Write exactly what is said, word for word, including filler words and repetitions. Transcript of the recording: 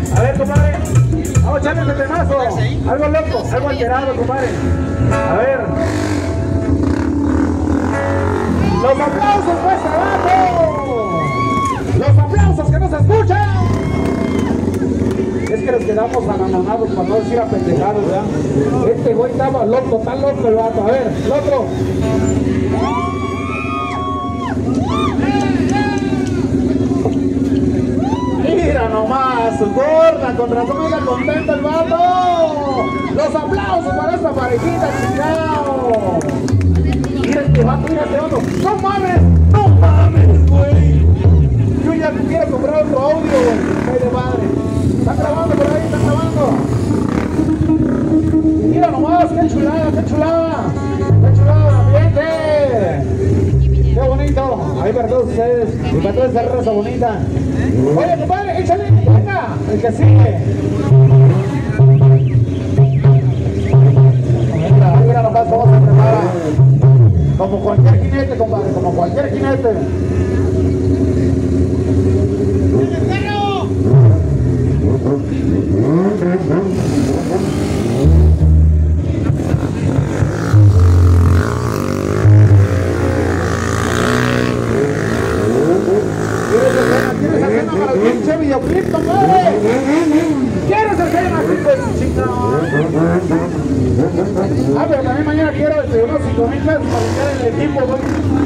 A ver, compadre. Vamos a echarle el temazo. Algo loco, algo alterado, compadre. A ver. Los aplausos, pues, abajo. Los aplausos que no se escuchan. Es que nos quedamos abandonados para no decir apendejados, ¿verdad? Este güey estaba loco, tan loco el vato. A ver, el otro. Mira nomás, su gorda, con razón está contento el vato. Los aplausos para esta parejita, chingao. Mira este vato, mira este vato. No mames, no mames, güey. Yo ya quiero comprar otro audio, güey. Ay de madre. Están grabando por ahí, están grabando. Mira nomás, qué chulada, qué chulada. Qué chulada, ambiente. Qué bonito. Ahí para todos ustedes y para toda esa raza bonita. Oye, compadre, échale, venga, el que sigue. Mira, mira nomás cómo se prepara. Como cualquier jinete, compadre, como cualquier jinete. ¿Quieres hacer para el pinche videoclip, compadre? ¿Quieres hacer una clip de chingada? Ah, pero también mañana quiero este, unos cinco mil pesos para limpiar el equipo, güey.